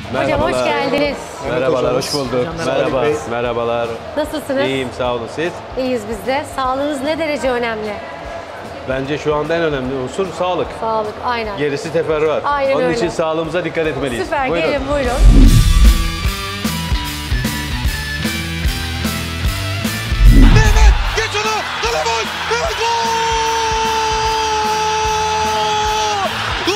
Hocam hoş geldiniz. Merhabalar, hoş bulduk. Merhaba, merhabalar. Nasılsınız? İyiyim, sağ olun. Siz? İyiyiz biz de. Sağlığınız ne derece önemli? Bence şu anda en önemli unsur sağlık. Sağlık, aynen. Gerisi teferruat. Aynen Onun öyle. için sağlığımıza dikkat etmeliyiz. Süper, Buyurun. gelin buyurun. Mehmet geç onu. Kale gol. Mehmet gol. Gol.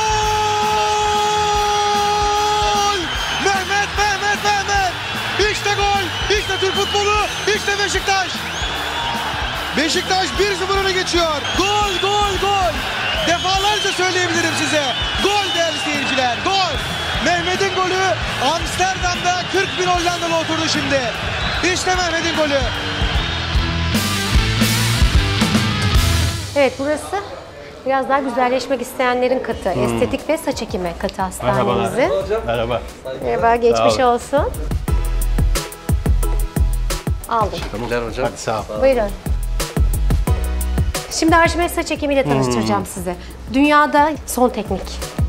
Mehmet. İşte gol. İşte Türk futbolu. İşte Beşiktaş. Beşiktaş 1-0 öne geçiyor. Gol. Defalarca söyleyebilirim size. Gol değerli seyirciler. Gol. Mehmet'in golü Amsterdam'da 40.000 Hollandalı oturdu şimdi. İşte Mehmet'in golü. Evet, burası biraz daha güzelleşmek isteyenlerin katı. Estetik ve saç ekimi katı hastanemizin. Merhaba. Merhaba, geçmiş Sağ olun. olsun. Aldım. Hadi sağ ol. Buyurun. Şimdi Arşimet saç ekimiyle tanıştıracağım size. Dünyada son teknik.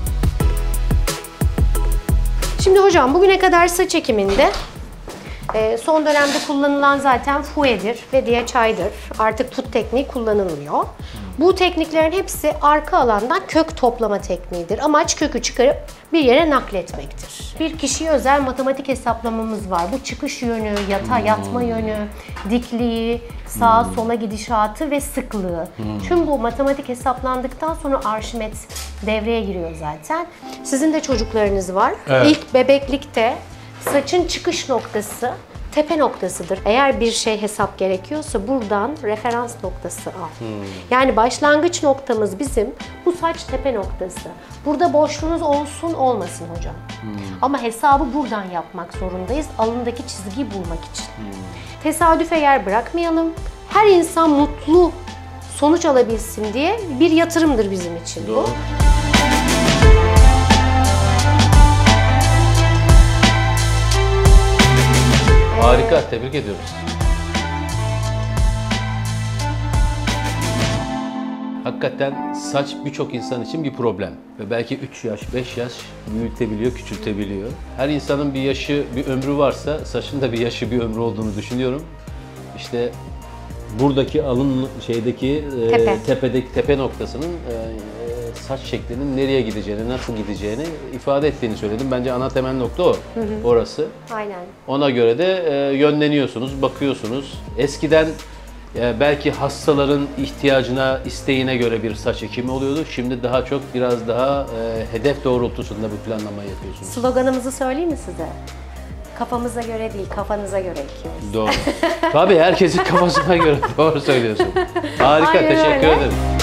Şimdi hocam bugüne kadar saç ekiminde son dönemde kullanılan zaten fuedir ve DHI'dir. Artık tut tekniği kullanılmıyor. Bu tekniklerin hepsi arka alandan kök toplama tekniğidir. Amaç kökü çıkarıp bir yere nakletmektir. Bir kişiye özel matematik hesaplamamız var. Bu çıkış yönü, yatma yönü, dikliği, sağa sola gidişatı ve sıklığı. Tüm bu matematik hesaplandıktan sonra Arşimet devreye giriyor zaten. Sizin de çocuklarınız var. Evet. İlk bebeklikte saçın çıkış noktası tepe noktasıdır. Eğer bir şey hesap gerekiyorsa buradan referans noktası al. Yani başlangıç noktamız bizim bu saç tepe noktası. Burada boşluğunuz olsun olmasın hocam. Ama hesabı buradan yapmak zorundayız. Alındaki çizgiyi bulmak için. Tesadüfe yer bırakmayalım. Her insan mutlu sonuç alabilsin diye bir yatırımdır bizim için bu. Harika, tebrik ediyoruz. Hakikaten saç birçok insan için bir problem. Ve belki 3 yaş, 5 yaş büyütebiliyor, küçültebiliyor. Her insanın bir yaşı, bir ömrü varsa saçın da bir yaşı, bir ömrü olduğunu düşünüyorum. İşte buradaki alın tepedeki tepe noktasının saç şeklinin nereye gideceğini, nasıl gideceğini ifade ettiğini söyledim. Bence ana temel nokta o. Orası. Aynen. Ona göre de yönleniyorsunuz, bakıyorsunuz. Eskiden belki hastaların ihtiyacına, isteğine göre bir saç ekimi oluyordu. Şimdi daha çok biraz daha hedef doğrultusunda bu planlamayı yapıyorsunuz. Sloganımızı söyleyeyim mi size? Kafamıza göre değil, kafanıza göre ekiyoruz. Doğru. Tabii herkesin kafasına göre doğru söylüyorsun. Harika, Aynen teşekkür öyle. ederim.